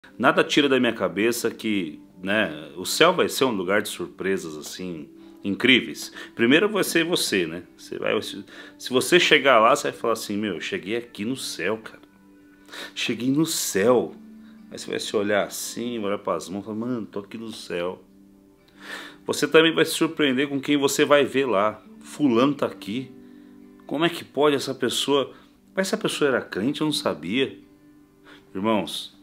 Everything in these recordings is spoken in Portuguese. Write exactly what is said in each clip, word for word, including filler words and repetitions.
Nada tira da minha cabeça que, né, o céu vai ser um lugar de surpresas assim incríveis. Primeiro vai ser você, né? Você vai, se se você chegar lá, você vai falar assim: meu, eu cheguei aqui no céu, cara. Cheguei no céu. Aí você vai se olhar assim, olhar para as mãos e falar: mano, tô aqui no céu. Você também vai se surpreender com quem você vai ver lá. Fulano tá aqui. Como é que pode essa pessoa? Mas essa pessoa era crente, eu não sabia. Irmãos,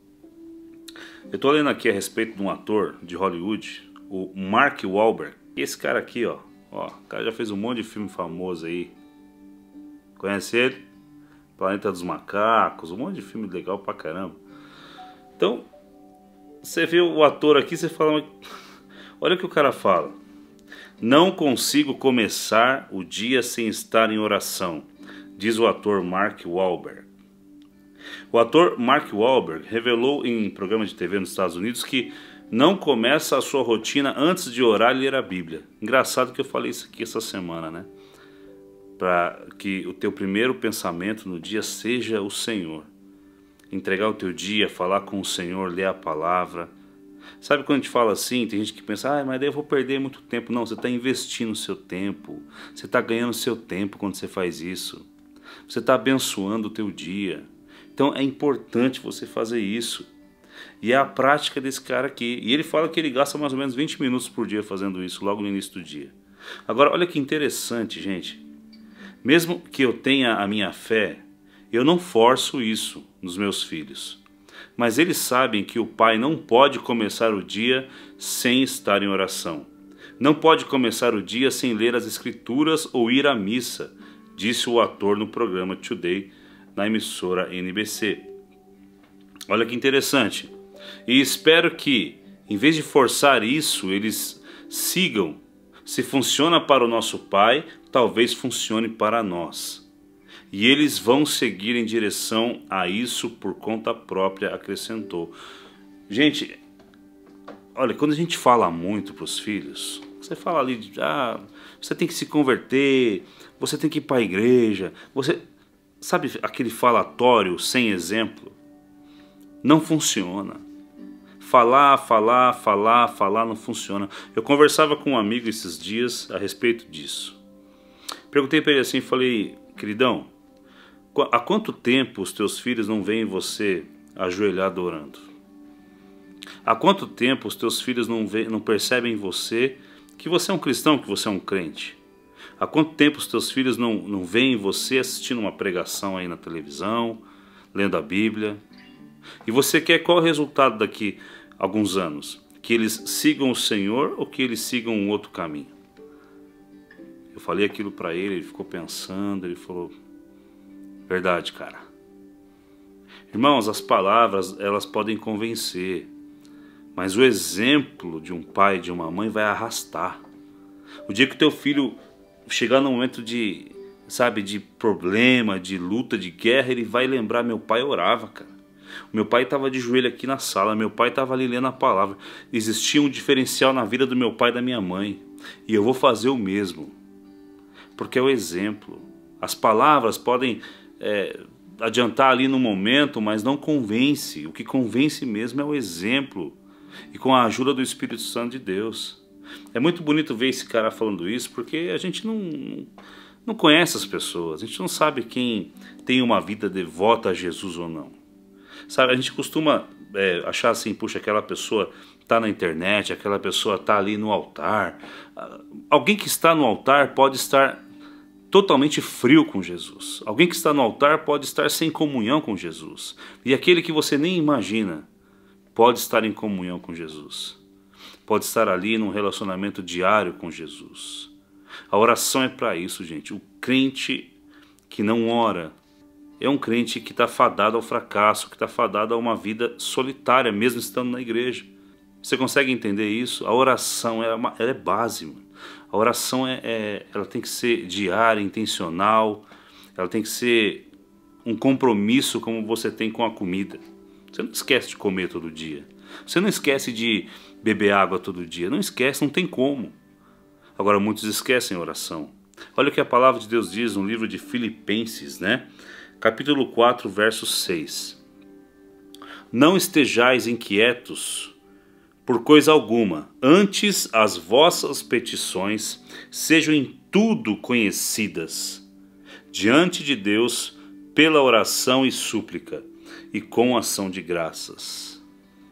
eu tô lendo aqui a respeito de um ator de Hollywood, o Mark Wahlberg. Esse cara aqui, ó, ó, o cara já fez um monte de filme famoso aí. Conhece ele? Planeta dos Macacos, um monte de filme legal pra caramba. Então, você vê o ator aqui, você fala, olha o que o cara fala. Não consigo começar o dia sem estar em oração, diz o ator Mark Wahlberg. O ator Mark Wahlberg revelou em programa de T V nos Estados Unidos que não começa a sua rotina antes de orar e ler a Bíblia. Engraçado que eu falei isso aqui essa semana, né? Para que o teu primeiro pensamento no dia seja o Senhor. Entregar o teu dia, falar com o Senhor, ler a palavra. Sabe quando a gente fala assim, tem gente que pensa, ah, mas daí eu vou perder muito tempo. Não, você está investindo o seu tempo. Você está ganhando o seu tempo quando você faz isso. Você está abençoando o teu dia. Então é importante você fazer isso. E é a prática desse cara aqui. E ele fala que ele gasta mais ou menos vinte minutos por dia fazendo isso, logo no início do dia. Agora, olha que interessante, gente. Mesmo que eu tenha a minha fé, eu não forço isso nos meus filhos. Mas eles sabem que o pai não pode começar o dia sem estar em oração. Não pode começar o dia sem ler as escrituras ou ir à missa, disse o ator no programa Today, na emissora N B C. Olha que interessante. E espero que, em vez de forçar isso, eles sigam. Se funciona para o nosso pai, talvez funcione para nós. E eles vão seguir em direção a isso por conta própria, acrescentou. Gente, olha, quando a gente fala muito para os filhos, você fala ali, de, ah, você tem que se converter, você tem que ir para a igreja, você... Sabe aquele falatório sem exemplo? Não funciona. Falar, falar, falar, falar não funciona. Eu conversava com um amigo esses dias a respeito disso. Perguntei para ele assim, falei, queridão, há quanto tempo os teus filhos não veem você ajoelhado orando? Há quanto tempo os teus filhos não, vê, não percebem em você que você é um cristão, que você é um crente? Há quanto tempo os teus filhos não, não veem você assistindo uma pregação aí na televisão, lendo a Bíblia? E você quer qual o resultado daqui a alguns anos? Que eles sigam o Senhor ou que eles sigam um outro caminho? Eu falei aquilo para ele, ele ficou pensando, ele falou, verdade, cara. Irmãos, as palavras, elas podem convencer, mas o exemplo de um pai e de uma mãe vai arrastar. O dia que o teu filho chegar no momento de, sabe, de problema, de luta, de guerra, ele vai lembrar, meu pai orava, cara. Meu pai estava de joelho aqui na sala, meu pai estava ali lendo a palavra. Existia um diferencial na vida do meu pai e da minha mãe. E eu vou fazer o mesmo. Porque é o exemplo. As palavras podem é, adiantar ali no momento, mas não convence. O que convence mesmo é o exemplo. E com a ajuda do Espírito Santo de Deus. É muito bonito ver esse cara falando isso, porque a gente não, não conhece as pessoas. A gente não sabe quem tem uma vida devota a Jesus ou não. Sabe, a gente costuma é, achar assim, puxa, aquela pessoa está na internet, aquela pessoa está ali no altar. Alguém que está no altar pode estar totalmente frio com Jesus. Alguém que está no altar pode estar sem comunhão com Jesus. E aquele que você nem imagina pode estar em comunhão com Jesus. Pode estar ali num relacionamento diário com Jesus. A oração é para isso, gente. O crente que não ora é um crente que está fadado ao fracasso, que está fadado a uma vida solitária, mesmo estando na igreja. Você consegue entender isso? A oração é, uma, ela é base, mano. A oração é, é, ela tem que ser diária, intencional. Ela tem que ser um compromisso como você tem com a comida. Você não esquece de comer todo dia. Você não esquece de beber água todo dia. Não esquece, não tem como. Agora muitos esquecem a oração. Olha o que a palavra de Deus diz no livro de Filipenses, né? Capítulo quatro, verso seis. Não estejais inquietos por coisa alguma, antes as vossas petições sejam em tudo conhecidas diante de Deus pela oração e súplica e com ação de graças.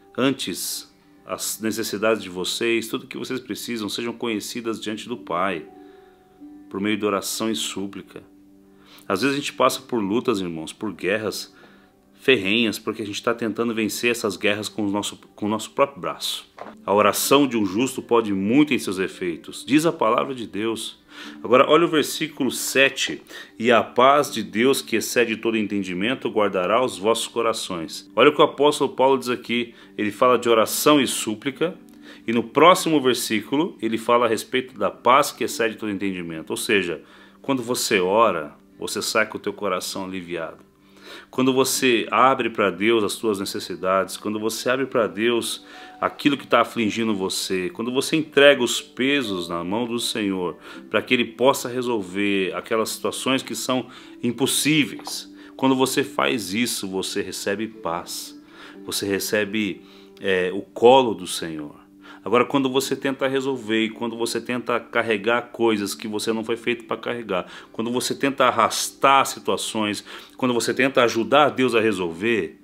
Antes as necessidades de vocês, tudo que vocês precisam, sejam conhecidas diante do Pai, por meio de oração e súplica. Às vezes a gente passa por lutas, irmãos, por guerras ferrenhas, porque a gente está tentando vencer essas guerras com o, nosso, com o nosso próprio braço. A oração de um justo pode muito em seus efeitos, diz a palavra de Deus. Agora olha o versículo sete, e a paz de Deus que excede todo entendimento guardará os vossos corações. Olha o que o apóstolo Paulo diz aqui, ele fala de oração e súplica, e no próximo versículo ele fala a respeito da paz que excede todo entendimento. Ou seja, quando você ora, você sai com o teu coração aliviado. Quando você abre para Deus as suas necessidades, quando você abre para Deus aquilo que está afligindo você, quando você entrega os pesos na mão do Senhor, para que Ele possa resolver aquelas situações que são impossíveis, quando você faz isso, você recebe paz, você recebe é, o colo do Senhor. Agora, quando você tenta resolver e quando você tenta carregar coisas que você não foi feito para carregar, quando você tenta arrastar situações, quando você tenta ajudar Deus a resolver,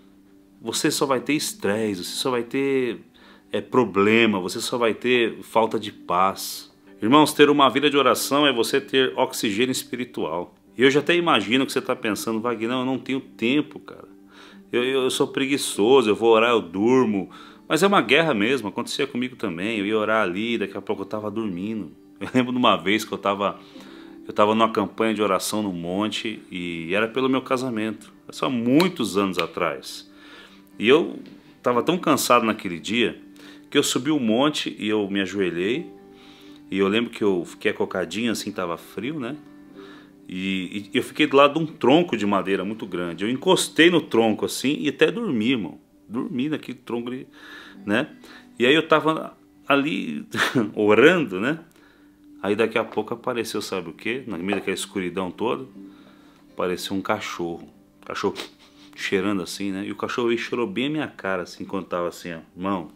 você só vai ter estresse, você só vai ter é, problema, você só vai ter falta de paz. Irmãos, ter uma vida de oração é você ter oxigênio espiritual. E eu já até imagino que você está pensando, Wagner, eu não tenho tempo, cara. Eu, eu, eu sou preguiçoso, eu vou orar, eu durmo. Mas é uma guerra mesmo, acontecia comigo também. Eu ia orar ali, daqui a pouco eu estava dormindo. Eu lembro de uma vez que eu estava eu estava numa campanha de oração no monte e era pelo meu casamento. Isso há muitos anos atrás. E eu estava tão cansado naquele dia que eu subi o monte e eu me ajoelhei. E eu lembro que eu fiquei acocadinho assim, estava frio, né? E, e eu fiquei do lado de um tronco de madeira muito grande. Eu encostei no tronco assim e até dormi, irmão. Dormi naquele tronco, né? E aí eu tava ali orando, né? Aí daqui a pouco apareceu, sabe o quê? No meio daquela escuridão toda, apareceu um cachorro. Cachorro cheirando assim, né? E o cachorro cheirou bem a minha cara, assim, quando tava assim, ó. Irmão,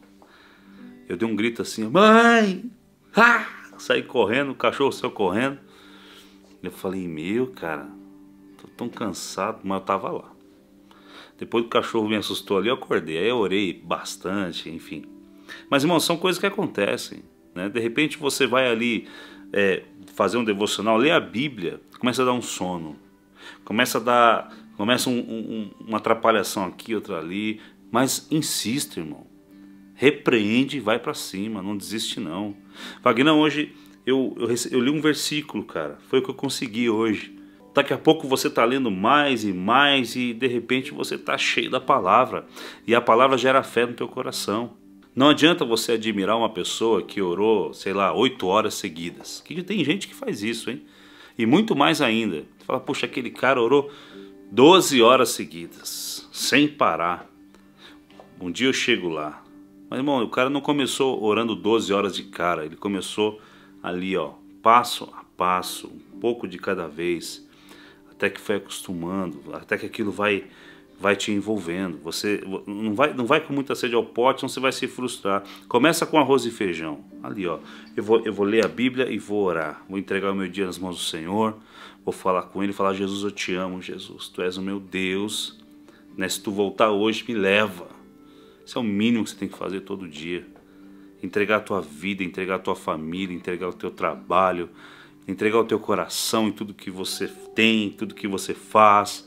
eu dei um grito assim, mãe! Ah! Saí correndo, o cachorro saiu correndo. Eu falei, meu, cara, tô tão cansado, mas eu tava lá. Depois que o cachorro me assustou ali, eu acordei. Aí eu orei bastante, enfim. Mas, irmão, são coisas que acontecem, né? De repente você vai ali é, fazer um devocional, lê a Bíblia, começa a dar um sono. Começa a dar... Começa um, um, uma atrapalhação aqui, outra ali. Mas insista, irmão. Repreende e vai pra cima. Não desiste, não. Wagner, hoje eu, eu, eu li um versículo, cara. Foi o que eu consegui hoje. Daqui a pouco você está lendo mais e mais e de repente você está cheio da palavra. E a palavra gera fé no teu coração. Não adianta você admirar uma pessoa que orou, sei lá, oito horas seguidas. Que tem gente que faz isso, hein? E muito mais ainda. Você fala, puxa, aquele cara orou doze horas seguidas, sem parar. Um dia eu chego lá. Mas, irmão, o cara não começou orando doze horas de cara. Ele começou ali, ó, passo a passo, um pouco de cada vez. Até que foi acostumando, até que aquilo vai, vai te envolvendo. Você não vai, não vai com muita sede ao pote, senão você vai se frustrar. Começa com arroz e feijão. Ali, ó, eu vou, eu vou ler a Bíblia e vou orar. Vou entregar o meu dia nas mãos do Senhor. Vou falar com Ele e falar, Jesus, eu te amo, Jesus. Tu és o meu Deus. Né? Se tu voltar hoje, me leva. Isso é o mínimo que você tem que fazer todo dia. Entregar a tua vida, entregar a tua família, entregar o teu trabalho, entregar o teu coração em tudo que você tem, em tudo que você faz.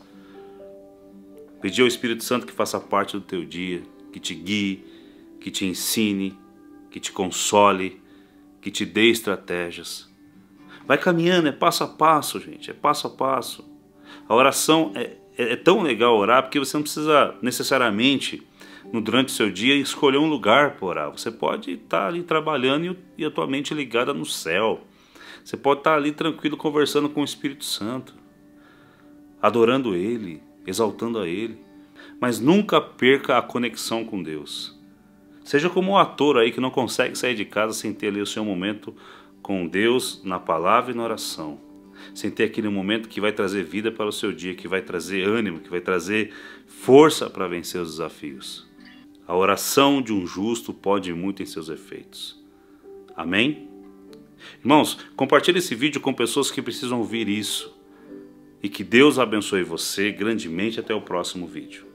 Pedir ao Espírito Santo que faça parte do teu dia, que te guie, que te ensine, que te console, que te dê estratégias. Vai caminhando, é passo a passo, gente, é passo a passo. A oração é, é, é tão legal orar porque você não precisa necessariamente, no, durante o seu dia, escolher um lugar para orar. Você pode estar ali trabalhando e, e a tua mente ligada no céu. Você pode estar ali tranquilo conversando com o Espírito Santo, adorando Ele, exaltando a Ele. Mas nunca perca a conexão com Deus. Seja como um ator aí que não consegue sair de casa sem ter ali o seu momento com Deus na palavra e na oração. sem ter aquele momento que vai trazer vida para o seu dia, que vai trazer ânimo, que vai trazer força para vencer os desafios. A oração de um justo pode muito em seus efeitos. Amém? Irmãos, compartilhe esse vídeo com pessoas que precisam ouvir isso. E que Deus abençoe você grandemente. Até o próximo vídeo.